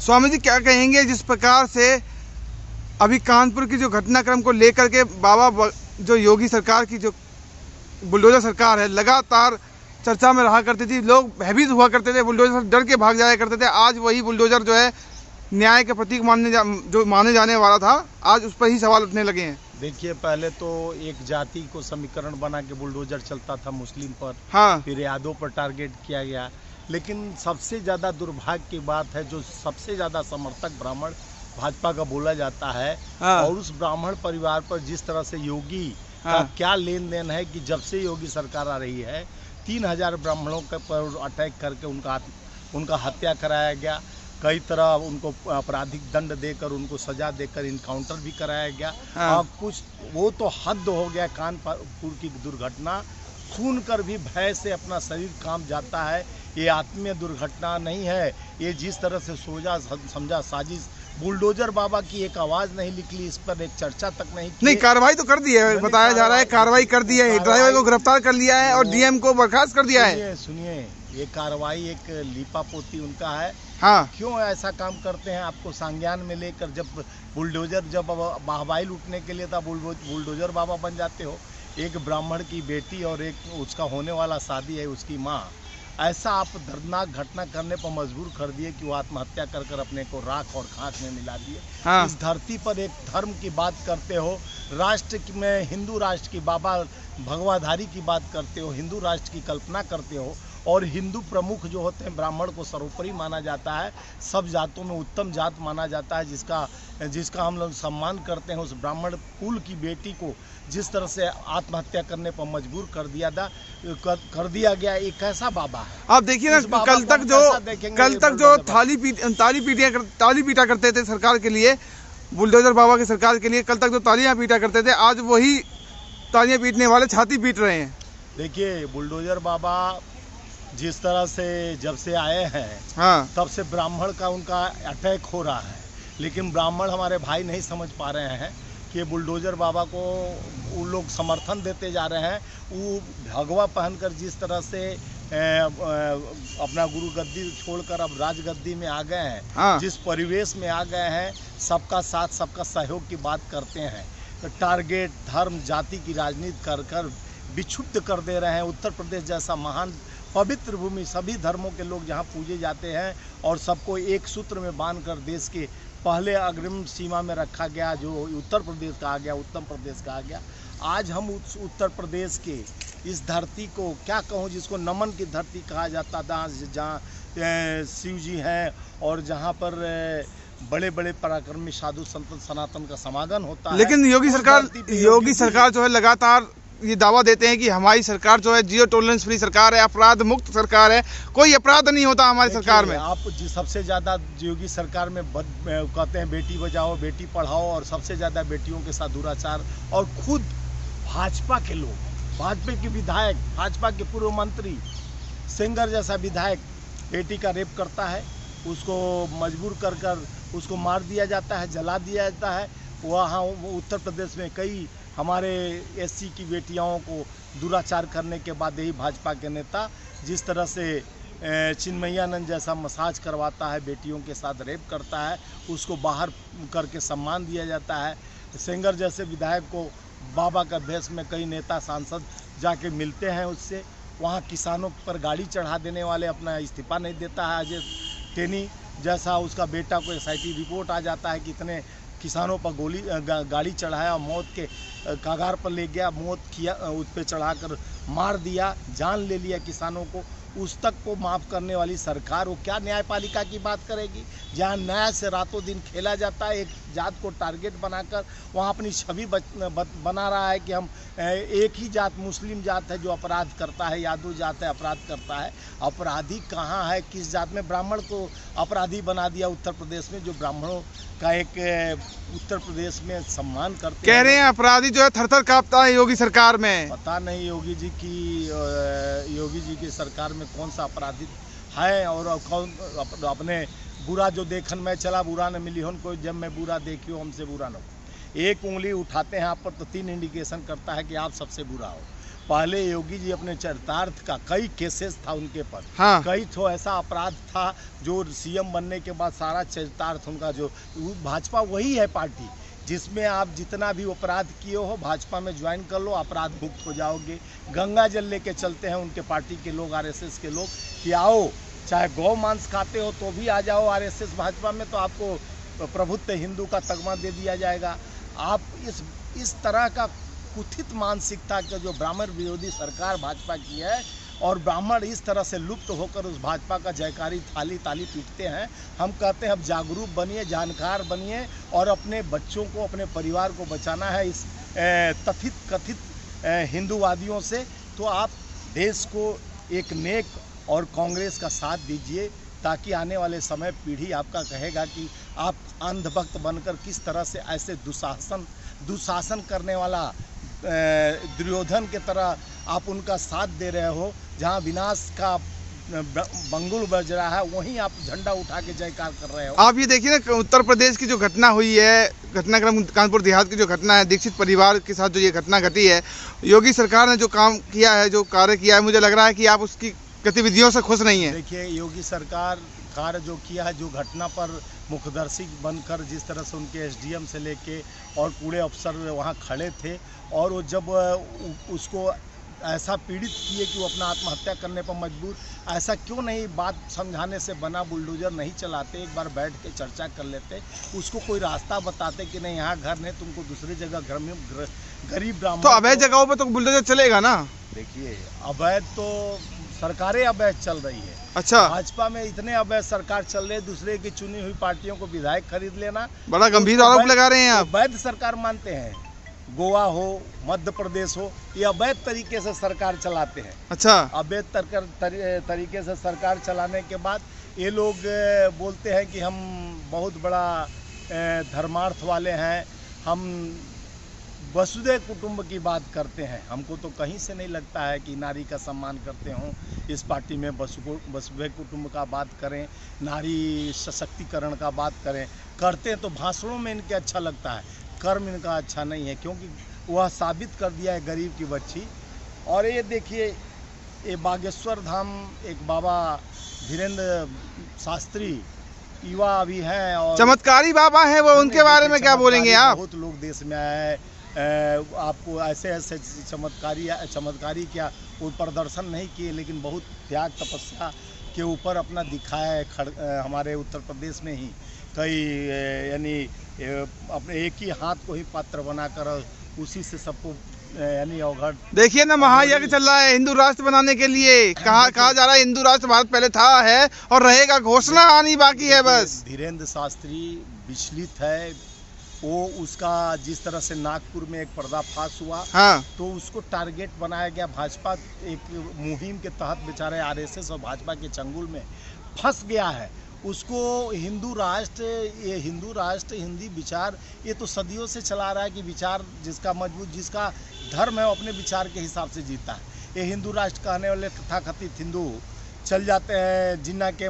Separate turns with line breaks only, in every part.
स्वामी जी क्या कहेंगे जिस प्रकार से अभी कानपुर की जो घटनाक्रम को लेकर के बाबा जो योगी सरकार की जो बुलडोजर सरकार है लगातार चर्चा में रहा करती थी, लोग भयभीत हुआ करते थे, बुलडोजर से डर के भाग जाया करते थे। आज वही बुलडोजर जो है न्याय के प्रतीक जो माने जाने वाला था, आज उस पर ही सवाल उठने लगे हैं।
देखिए, पहले तो एक जाति को समीकरण बना के बुलडोजर चलता था मुस्लिम पर,
हाँ,
फिर यादव पर टारगेट किया गया। लेकिन सबसे ज्यादा दुर्भाग्य की बात है, जो सबसे ज्यादा समर्थक ब्राह्मण भाजपा का बोला जाता है,
हाँ,
और उस ब्राह्मण परिवार पर जिस तरह से योगी
हाँ,
का क्या लेन देन है कि जब से योगी सरकार आ रही है 3000 ब्राह्मणों के पर अटैक करके उनका हत्या कराया गया। कई तरह उनको आपराधिक दंड देकर, उनको सजा देकर इनकाउंटर भी कराया गया।
हाँ,
और कुछ वो तो हद हो गया। कानपुर की दुर्घटना सुनकर भी भय से अपना शरीर कांप जाता है। ये आत्मीय दुर्घटना नहीं है, ये जिस तरह से सोचा समझा साजिश। बुलडोजर बाबा की एक आवाज नहीं निकली, इस पर एक चर्चा तक नहीं
कार्रवाई तो कर दी है, बताया जा रहा है कार्रवाई कर दी है, ड्राइवर को गिरफ्तार कर लिया है और डीएम को बर्खास्त कर दिया है।
सुनिए, ये कार्रवाई एक लीपापोती उनका है।
हाँ,
क्यों ऐसा काम करते हैं? आपको संज्ञान में लेकर जब बुलडोजर जब वाहवाही लूटने के लिए था, बुलडोजर बाबा बन जाते हो। एक ब्राह्मण की बेटी और एक उसका होने वाला शादी है, उसकी माँ, ऐसा आप दर्दनाक घटना करने पर मजबूर कर दिए कि वो आत्महत्या कर अपने को राख और खाक में मिला दिए।
हाँ,
इस धरती पर एक धर्म की बात करते हो, राष्ट्र में हिंदू राष्ट्र की बाबा भगवाधारी की बात करते हो, हिंदू राष्ट्र की कल्पना करते हो, और हिंदू प्रमुख जो होते हैं ब्राह्मण को सर्वोपरि माना जाता है, सब जातों में उत्तम जात माना जाता है, जिसका हम लोग सम्मान करते हैं। उस ब्राह्मण कुल की बेटी को जिस तरह से आत्महत्या करने पर मजबूर कर दिया गया, एक कैसा बाबा है?
आप देखिए ना, कल तक जो ताली पीटा करते थे सरकार के लिए, बुलडोजर बाबा की सरकार के लिए, कल तक जो तालियां पीटा करते थे, आज वही तालियां पीटने वाले छाती पीट रहे हैं।
देखिए, बुलडोजर बाबा जिस तरह से जब से आए हैं,
हाँ,
तब से ब्राह्मण का उनका अटैक हो रहा है। लेकिन ब्राह्मण हमारे भाई नहीं समझ पा रहे हैं कि बुलडोजर बाबा को वो लोग समर्थन देते जा रहे हैं। वो भगवा पहनकर जिस तरह से अपना गुरु गद्दी छोड़कर अब राजगद्दी में आ गए हैं,
हाँ,
जिस परिवेश में आ गए हैं, सबका साथ सबका सहयोग की बात करते हैं, तो टारगेट धर्म जाति की राजनीति कर विक्षुब्ध कर दे रहे हैं। उत्तर प्रदेश जैसा महान पवित्र भूमि, सभी धर्मों के लोग जहाँ पूजे जाते हैं और सबको एक सूत्र में बांधकर देश के पहले अग्रिम सीमा में रखा गया, जो उत्तर प्रदेश कहा गया, उत्तर प्रदेश कहा गया। आज हम उत्तर प्रदेश के इस धरती को क्या कहूँ, जिसको नमन की धरती कहा जाता था, जहाँ शिव जी हैं और जहाँ पर बड़े बड़े पराक्रमी साधु संत सनातन का समागम होता है।
लेकिन योगी सरकार जो है लगातार ये दावा देते हैं कि हमारी सरकार जो है जीरो टॉलरेंस फ्री सरकार है, अपराध मुक्त सरकार है, कोई अपराध नहीं होता हमारी सरकार में।
आप सबसे ज्यादा योगी सरकार में कहते हैं बेटी बचाओ बेटी पढ़ाओ, और सबसे ज्यादा बेटियों के साथ दुराचार। और खुद भाजपा के लोग, भाजपा के विधायक, भाजपा के पूर्व मंत्री सेंगर जैसा विधायक बेटी का रेप करता है, उसको मजबूर कर उसको मार दिया जाता है, जला दिया जाता है। वहाँ उत्तर प्रदेश में कई हमारे एससी की बेटियों को दुराचार करने के बाद यही भाजपा के नेता जिस तरह से चिन्मयानंद जैसा मसाज करवाता है, बेटियों के साथ रेप करता है, उसको बाहर करके सम्मान दिया जाता है। सेंगर जैसे विधायक को बाबा का भेष में कई नेता सांसद जाके मिलते हैं उससे। वहाँ किसानों पर गाड़ी चढ़ा देने वाले अपना इस्तीफा नहीं देता है। अजय टेनी जैसा उसका बेटा को SIT रिपोर्ट आ जाता है कि इतने किसानों पर गाड़ी चढ़ाया, मौत के कगार पर ले गया, मौत किया, उस पर चढ़ाकर मार दिया, जान ले लिया किसानों को। उस तक को माफ़ करने वाली सरकार वो क्या न्यायपालिका की बात करेगी, जहाँ न्याय से रातों दिन खेला जाता है। एक जात को टारगेट बनाकर वहाँ अपनी छवि बना रहा है कि हम एक ही जात मुस्लिम जात है जो अपराध करता है, यादव जात है अपराध करता है। अपराधी कहाँ है, किस जात में? ब्राह्मण को अपराधी बना दिया उत्तर प्रदेश में, जो ब्राह्मणों का एक उत्तर प्रदेश में सम्मान करते
कह रहे हैं। अपराधी जो है थर-थर कांपता है योगी सरकार में।
पता नहीं योगी जी की सरकार में कौन सा अपराधी है और कौन अपने बुरा जो देखन में चला बुरा न मिली होन कोई, जब मैं बुरा देखियो हमसे बुरा न हो। एक उंगली उठाते हैं आप पर तो 3 इंडिकेशन करता है कि आप सबसे बुरा हो। पहले योगी जी अपने चरितार्थ का कई केसेस था उनके पर,
हाँ।
कई तो ऐसा अपराध था जो सीएम बनने के बाद सारा चरितार्थ उनका जो भाजपा वही है पार्टी जिसमें आप जितना भी अपराध किए हो भाजपा में ज्वाइन कर लो, अपराध मुक्त हो जाओगे। गंगा जल लेके चलते हैं उनके पार्टी के लोग, आरएसएस के लोग, कि आओ चाहे गौ मांस खाते हो तो भी आ जाओ आरएसएस भाजपा में, तो आपको प्रभुत्व हिंदू का तगमा दे दिया जाएगा। आप इस तरह का कुथित मानसिकता का जो ब्राह्मण विरोधी सरकार भाजपा की है, और ब्राह्मण इस तरह से लुप्त होकर उस भाजपा का जयकारी ताली पीटते हैं। हम कहते हैं अब जागरूक बनिए, जानकार बनिए और अपने बच्चों को, अपने परिवार को बचाना है इस कथित हिंदूवादियों से। तो आप देश को एक नेक और कांग्रेस का साथ दीजिए, ताकि आने वाले समय पीढ़ी आपका कहेगा कि आप अंधभक्त बनकर किस तरह से ऐसे दुशासन करने वाला दुर्योधन के तरह आप उनका साथ दे रहे हो। जहां विनाश का बंगुल बज रहा है वहीं आप झंडा उठा के जयकार कर रहे हो।
आप ये देखिए ना, उत्तर प्रदेश की जो घटना हुई है, घटनाक्रम कानपुर देहात की जो घटना है, दीक्षित परिवार के साथ जो ये घटना घटी है, योगी सरकार ने जो काम किया है, जो कार्य किया है, मुझे लग रहा है कि आप उसकी गतिविधियों से खुश नहीं है।
देखिए, योगी सरकार कार्य जो किया है, जो घटना पर मुखदर्शी बनकर जिस तरह से उनके एसडीएम से लेके और पूरे अफसर वहाँ खड़े थे, और वो जब उसको ऐसा पीड़ित किए कि वो अपना आत्महत्या करने पर मजबूर, ऐसा क्यों नहीं बात समझाने से बना बुलडोजर नहीं चलाते, एक बार बैठ के चर्चा कर लेते, उसको कोई रास्ता बताते कि नहीं यहाँ घर नहीं, तुमको दूसरी जगह घर में गरीब ब्राह्मण।
तो अवैध जगहों पर तो बुलडोजर चलेगा ना।
देखिए, अवैध तो सरकारें अवैध चल रही है।
अच्छा,
भाजपा में इतने अवैध सरकार चल रही है, दूसरे की चुनी हुई पार्टियों को विधायक खरीद लेना,
बड़ा गंभीर आरोप लगा रहे हैं आप।
अवैध सरकार मानते हैं। गोवा हो, मध्य प्रदेश हो, ये अवैध तरीके से सरकार चलाते हैं।
अच्छा,
अवैध तरीके से सरकार चलाने के बाद ये लोग बोलते हैं कि हम बहुत बड़ा धर्मार्थ वाले हैं, हम वसुधैव कुटुंब की बात करते हैं। हमको तो कहीं से नहीं लगता है कि नारी का सम्मान करते हों। इस पार्टी में वसुधैव कुटुंब का बात करें, नारी सशक्तिकरण का बात करें, करते हैं तो भाषणों में इनके अच्छा लगता है, कर्म इनका अच्छा नहीं है, क्योंकि वह साबित कर दिया है गरीब की बच्ची। और ये देखिए, ये बागेश्वर धाम एक बाबा धीरेन्द्र शास्त्री युवा अभी हैं और
चमत्कारी बाबा हैं वो, उनके बारे में क्या बोलेंगे आप?
बहुत लोग देश में आए, आपको ऐसे चमत्कारी क्या वो प्रदर्शन नहीं किए, लेकिन बहुत त्याग तपस्या के ऊपर अपना दिखाया है। हमारे उत्तर प्रदेश में ही कई यानी अपने एक ही हाथ को ही पात्र बनाकर उसी से सबको यानी अवघड़।
देखिए ना, महायज्ञ चल रहा है हिंदू राष्ट्र बनाने के लिए। कहा जा रहा है हिंदू राष्ट्र भारत पहले था, है और रहेगा, घोषणा आनी बाकी है बस।
धीरेन्द्र शास्त्री विचलित है, वो उसका जिस तरह से नागपुर में एक पर्दाफाश हुआ,
हाँ, तो
उसको टारगेट बनाया गया। भाजपा एक मुहिम के तहत बेचारे आरएसएस और भाजपा के चंगुल में फंस गया है। उसको हिंदू राष्ट्र, ये हिंदू राष्ट्र, हिंदी विचार, ये तो सदियों से चला रहा है कि विचार जिसका मजबूत, जिसका धर्म है वो अपने विचार के हिसाब से जीता है। ये हिंदू राष्ट्र कहने वाले तथाकथित हिंदू चल जाते हैं, जिन्ना के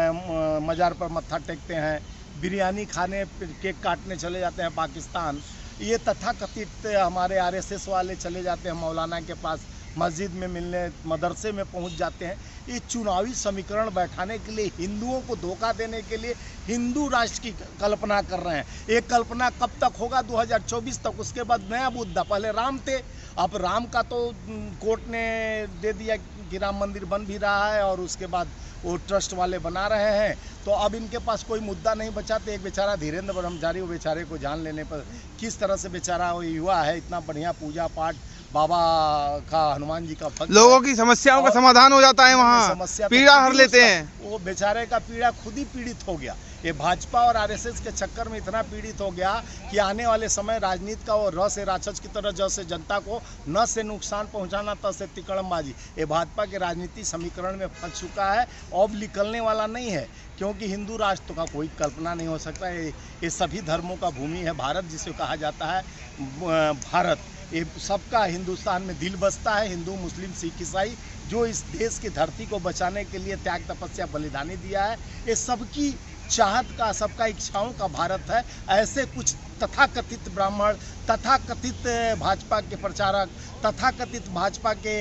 मजार पर मत्था टेकते हैं, बिरयानी खाने, केक काटने चले जाते हैं पाकिस्तान। ये तथाकथित हमारे आरएसएस वाले चले जाते हैं मौलाना के पास, मस्जिद में मिलने, मदरसे में पहुंच जाते हैं। ये चुनावी समीकरण बैठाने के लिए, हिंदुओं को धोखा देने के लिए हिंदू राष्ट्र की कल्पना कर रहे हैं। ये कल्पना कब तक होगा? 2024 तक। उसके बाद नया मुद्दा, पहले राम थे, अब राम का तो कोर्ट ने दे दिया कि राम मंदिर बन भी रहा है और उसके बाद वो ट्रस्ट वाले बना रहे हैं, तो अब इनके पास कोई मुद्दा नहीं बचा। तो एक बेचारा धीरेन्द्र ब्रह्मचारी, वो बेचारे को जान लेने पर किस तरह से बेचारा वो युवा है, इतना बढ़िया पूजा पाठ बाबा का, हनुमान जी का भक्त,
लोगों की समस्याओं का समाधान हो जाता है वहाँ, पीड़ा हर लेते हैं।
वो बेचारे का पीड़ा खुद ही पीड़ित हो गया। ये भाजपा और आरएसएस के चक्कर में इतना पीड़ित हो गया कि आने वाले समय राजनीति का वो रस राक्षस की तरह, जैसे जनता को न से नुकसान पहुंचाना त से तिकड़मबाजी, ये भाजपा के राजनीति समीकरण में फंस चुका है। अब निकलने वाला नहीं है, क्योंकि हिंदू राष्ट्र का कोई कल्पना नहीं हो सकता। ये सभी धर्मों का भूमि है भारत, जिसे कहा जाता है भारत। ये सबका हिंदुस्तान में दिल बसता है, हिंदू मुस्लिम सिख ईसाई, जो इस देश की धरती को बचाने के लिए त्याग तपस्या बलिदानी दिया है। ये सबकी चाहत का, सबका इच्छाओं का भारत है। ऐसे कुछ तथाकथित ब्राह्मण, तथाकथित भाजपा के प्रचारक, तथाकथित भाजपा के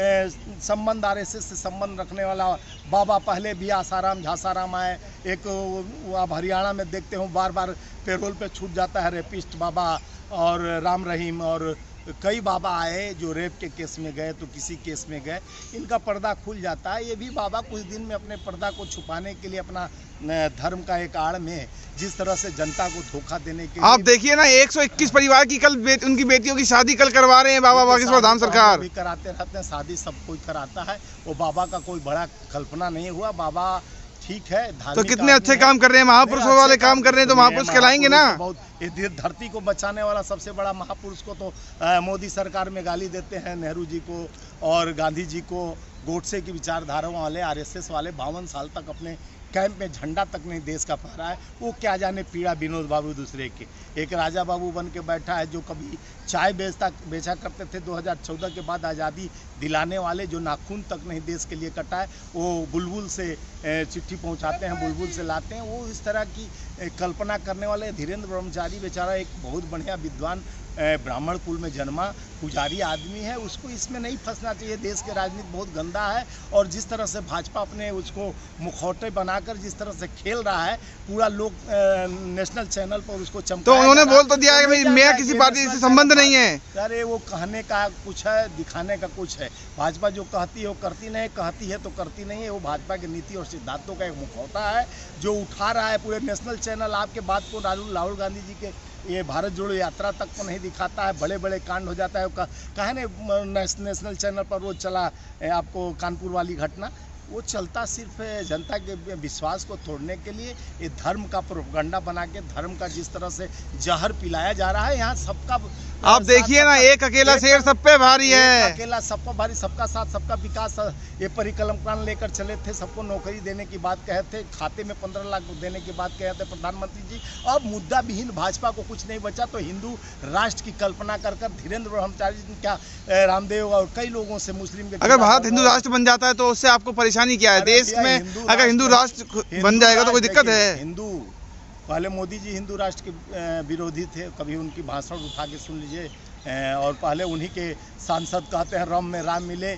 संबंध आरएसएस से संबंध रखने वाला बाबा, पहले भी आसाराम झासाराम आए, एक आप हरियाणा में देखते हो बार बार पेरोल पे छूट जाता है रेपिस्ट बाबा, और राम रहीम, और कई बाबा आए जो रेप के केस में गए तो किसी केस में गए, इनका पर्दा खुल जाता है। ये भी बाबा कुछ दिन में अपने पर्दा को छुपाने के लिए, अपना धर्म का एक आड़ में जिस तरह से जनता को धोखा देने के
आप देखिए ना, 121 परिवार की कल उनकी बेटियों की शादी कल करवा रहे हैं बाबा बागेश्वर धाम सरकार।
भी कराते रहते हैं, शादी सब कोई कराता है, वो बाबा का कोई बड़ा कल्पना नहीं हुआ। बाबा ठीक है,
तो कितने अच्छे काम कर रहे हैं, महापुरुषों वाले काम कर रहे हैं, तो महापुरुष कहलाएंगे ना।
बहुत ये धरती को बचाने वाला सबसे बड़ा महापुरुष को तो मोदी सरकार में गाली देते हैं, नेहरू जी को और गांधी जी को, गोडसे की विचारधाराओं वाले, आरएसएस वाले 52 साल तक अपने कैंप में झंडा तक नहीं देश का फहरा है। वो क्या जाने पीड़ा विनोद बाबू दूसरे के, एक राजा बाबू बन के बैठा है जो कभी चाय बेचा करते थे 2014 के बाद आज़ादी दिलाने वाले, जो नाखून तक नहीं देश के लिए कटा है, वो बुलबुल से चिट्ठी पहुंचाते हैं, बुलबुल से लाते हैं। वो इस तरह की कल्पना करने वाले धीरेन्द्र ब्रह्मचारी बेचारा एक बहुत बढ़िया विद्वान ब्राह्मण कुल में जन्मा पुजारी आदमी है, उसको इसमें नहीं फंसना चाहिए। देश के राजनीति बहुत गंदा है, और जिस तरह से भाजपा अपने उसको मुखौटे बनाकर जिस तरह से खेल रहा है, पूरा लोग नेशनल चैनल पर उसको चमका,
तो उन्होंने बोल तो दिया है कि मेरा किसी पार्टी से संबंध नहीं है।
अरे वो कहने का कुछ है, दिखाने का कुछ है। भाजपा जो कहती है वो करती नहीं, कहती है तो करती नहीं है। वो भाजपा की नीति और सिद्धांतों का एक मुखौटा है जो उठा रहा है पूरे नेशनल चैनल। आपके बात को राहुल गांधी जी के ये भारत जोड़ो यात्रा तक को नहीं दिखाता है, बड़े बड़े कांड हो जाता है। कहा नहीं नेशनल चैनल पर वो चला आपको कानपुर वाली घटना, वो चलता सिर्फ जनता के विश्वास को तोड़ने के लिए। ये धर्म का प्रोपगंडा बना के, धर्म का जिस तरह से जहर पिलाया जा रहा है, यहाँ सबका
आप देखिए ना, एक अकेला शेर सब पे भारी है,
अकेला सब पर भारी, सबका साथ सबका विकास। ये परिकल्पना लेकर चले थे, सबको नौकरी देने की बात कहे थे, खाते में 15 लाख देने की बात कहे थे प्रधानमंत्री जी। अब मुद्दा विहीन भाजपा को कुछ नहीं बचा, तो हिंदू राष्ट्र की कल्पना कर धीरेन्द्र ब्रह्मचारी जी क्या, रामदेव और कई लोगों से मुस्लिम के,
अगर भारत हिंदू राष्ट्र बन जाता है तो उससे आपको परेशानी क्या है देश में? अगर हिंदू राष्ट्र बन जाएगा तो कोई दिक्कत है?
हिंदू, पहले मोदी जी हिंदू राष्ट्र के विरोधी थे, कभी उनकी भाषण उठा के सुन लीजिए। और पहले उन्हीं के सांसद कहते हैं रम में राम मिले,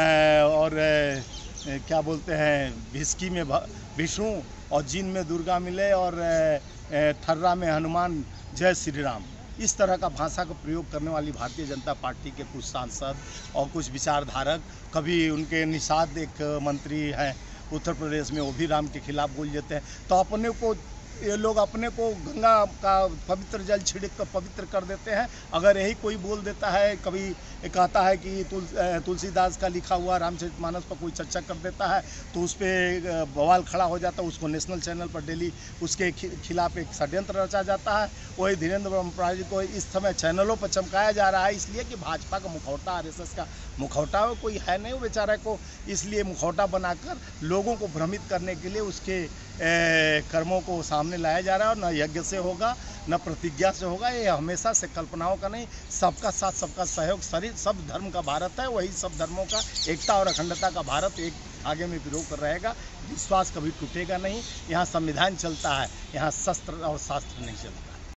और क्या बोलते हैं, भिस्की में विष्णु और जीन में दुर्गा मिले, और थर्रा में हनुमान, जय श्री राम। इस तरह का भाषा का प्रयोग करने वाली भारतीय जनता पार्टी के कुछ सांसद और कुछ विचारधारक, कभी उनके निषाद एक मंत्री हैं उत्तर प्रदेश में, वो भी राम के खिलाफ बोल देते हैं। तो अपने को ये लोग अपने को गंगा का पवित्र जल छिड़क कर पवित्र कर देते हैं। अगर यही कोई बोल देता है, कभी कहता है कि तुलसीदास का लिखा हुआ रामचरितमानस पर कोई चर्चा कर देता है तो उस पर बवाल खड़ा हो जाता है, उसको नेशनल चैनल पर डेली उसके खिलाफ एक षड्यंत्र रचा जाता है। वही धीरेन्द्र ब्रह्मचारी को इस समय चैनलों पर चमकाया जा रहा है, इसलिए कि भाजपा का मुखौटा, आरएसएस का मुखौटा कोई है नहीं वो बेचारे को, इसलिए मुखौटा बनाकर लोगों को भ्रमित करने के लिए उसके कर्मों को सामने लाया जा रहा है। और न यज्ञ से होगा न प्रतिज्ञा से होगा, ये हमेशा से कल्पनाओं का नहीं, सबका साथ सबका सहयोग, सब धर्म का भारत है, वही सब धर्मों का एकता और अखंडता का भारत एक आगे में विरोध कर रहेगा। विश्वास कभी टूटेगा नहीं। यहाँ संविधान चलता है, यहाँ शस्त्र और शास्त्र नहीं चलता।